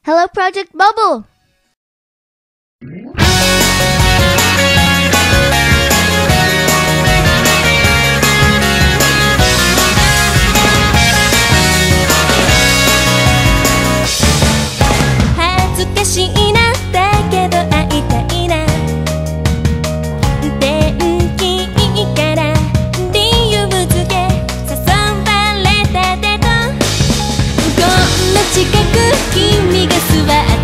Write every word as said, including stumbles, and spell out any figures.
Hello Project Bubble! 恥ずかしいな、だけど会いたいな。天気いいから理由付け誘われたでと、こんな近く君が座って